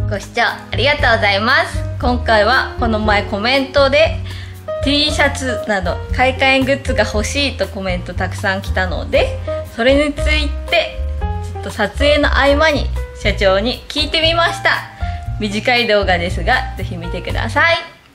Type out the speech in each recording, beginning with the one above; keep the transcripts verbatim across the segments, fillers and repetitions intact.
ご視聴ありがとうございます。今回はこの前コメントで T シャツなど買い替えグッズが欲しいとコメントたくさん来たので、それについてちょっと撮影の合間に社長に聞いてみました。短い動画ですがぜひ見てください。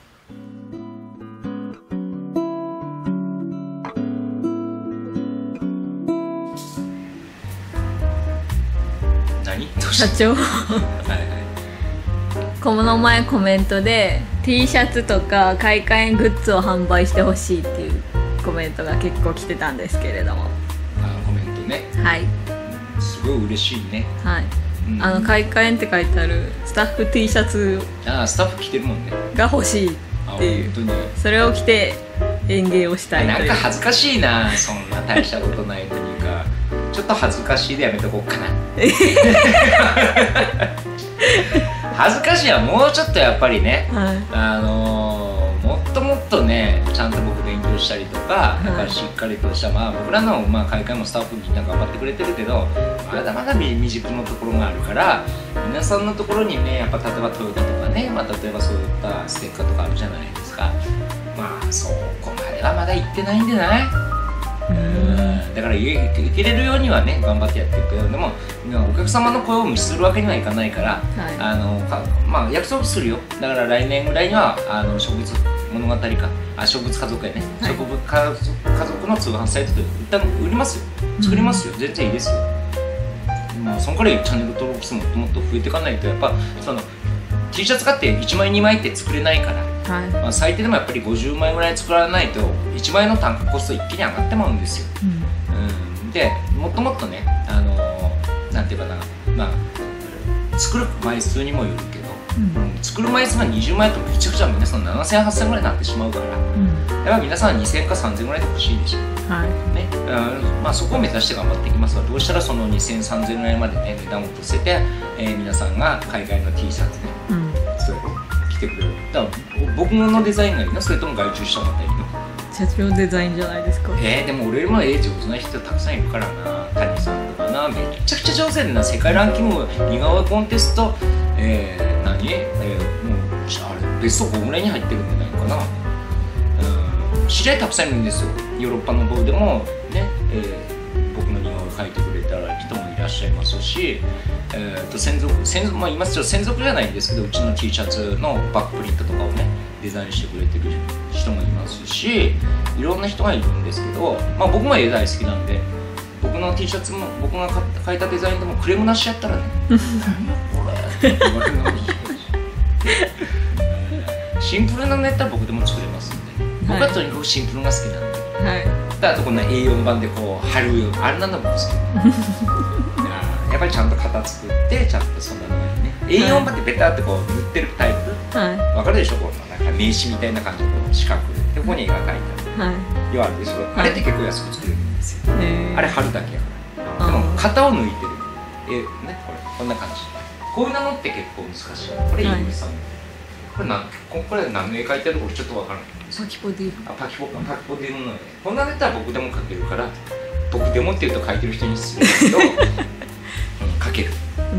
何社長はいはいこの前コメントで T シャツとか買い替えグッズを販売してほしいっていうコメントが結構来てたんですけれども、 あコメントね、 はいすごい嬉しいね。 はい、 うん、 あの買い替えって書いてあるスタッフ T シャツあスタッフ着てるもんねが欲しいっていう、 本当にそれを着て演芸をしたいという。 なんか恥ずかしいな、そんな大したことないのにかちょっと恥ずかしいでやめとこうかな恥ずかしいはもうちょっとやっぱりね、 はい、 あのー、もっともっとねちゃんと僕勉強したりとか、 はい、 だからしっかりとしたまあ僕らの、まあ、買い替えもスタッフみんな頑張ってくれてるけどまだまだ未熟のところがあるから皆さんのところにねやっぱ例えばトヨタとかね、まあ、例えばそういったステッカーとかあるじゃないですか。まあそこまではまだ行ってないんでない。だから受けれるようにはね頑張ってやっていくけど、でもお客様の声を無視するわけにはいかないから、はい、あのかまあ約束するよ。だから来年ぐらいにはあの植物物語かあ植物家族やね、はい、植物家族家族の通販サイトで一旦売りますよ、作りますよ、うん、全然いいですよ。まあそのからチャンネル登録数もっともっと増えていかないとやっぱその T シャツ買っていちまいにまいって作れないから、はい、まあ最低でもやっぱりごじゅうまいぐらい作らないといちまいの単価コスト一気に上がってまうんですよ、うんうん、でもっともっとね、あのー、なんていうかな、まあ、作る枚数にもよるけど、うんうん、作る枚数がにじゅうまいとめちゃくちゃ皆さんななせんはっせんぐらいになってしまうから、うん、やっぱ皆さんにせんかさんぜんぐらいで欲しいでしょ、はいね、うんまあ、そこを目指して頑張っていきますが、どうしたらそのにせんさんぜんぐらいまでね値段を落とせて、えー、皆さんが海外の T シャツね、うん、そう着てくれる。だから僕のデザインがいいの、それとも外注した方がいいの？ 社長デザインじゃないですか。 えー、でも俺よりも絵上手な人たくさんいるからな。谷さんとかな、めちゃくちゃ上手やんな。世界ランキング似顔絵コンテスト、えー、何、えー、もうあれベストごぐらいに入ってるんじゃないかな。うん、知り合いたくさんいるんですよ。ヨーロッパの方でもね、えー、僕の似顔絵描いてくれた人もいらっしゃいますし、えー、と専属専属、まあ、今ちょっと専属じゃないんですけど、うちの T シャツのバックプリントとかをねデザインしてくれてる人もいますし、いろんな人がいるんですけど、まあ、僕も絵大好きなんで僕の T シャツも僕が描いたデザインでもクレームなしやったらねこれって言われるのにシンプルなのやったら僕でも作れますんで、僕はとにかくシンプルが好きなんで、はい、だからこんな エーよん 版でこう貼るようあれなんだ僕好きやっぱりちゃんと型作ってちゃんとそんなのね エーよん 版ってベタってこう塗ってるタイプ、はい、分かるでしょ、このなんか名刺みたいな感じの四角でここに絵が描いてある、はい、要はあるでしょ、はい、あれって結構安く作れるんですよ、あれ貼るだけやから。でも型を抜いてる絵ね、これこんな感じ、こういうのって結構難しい。これイーグさん、これなんこれ何の絵描いてるかちょっと分からない。 パキポディあパキポパキポディの絵、こんなのやったら僕でも描けるから、僕でもって言うと描いてる人に失礼だけど描ける、うん、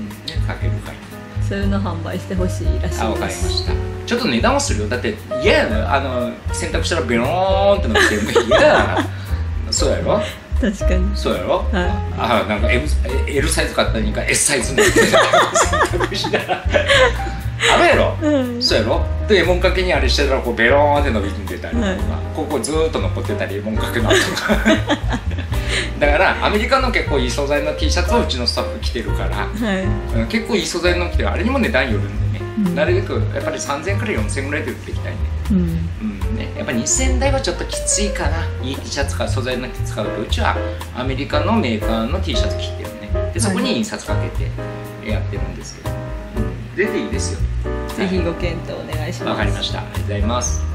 ね、描けるからそういうの販売してほしいらしいです。 あ、わかりました。ちょっと値段はするよ。だって嫌やな、あの洗濯したらベローンってなってるの嫌やなそうやろ、 確かにそうやろ、はい、あなんか M L サイズ買ったらにか S サイズになって洗濯したらあれやろ、うん、そうやろ。でレモンかけにあれしてたらこうベローンって伸びてたりとか、はい、ここずーっと残ってたりレモンかけの後とかだからアメリカの結構いい素材の T シャツをうちのスタッフ着てるから、はい、結構いい素材の着てる、あれにも値段よるんでね、うん、なるべくやっぱりさんぜんからよんせんぐらいで売っていきたいね、うんうんね、やっぱりにせんだいはちょっときついかな。いい T シャツか素材の使うと、うちはアメリカのメーカーの T シャツ着てるね。でそこに印刷かけてやってるんですけど、うん、全然いいですよ。 ぜひご検討お願いします。 わかりました。ありがとうございます。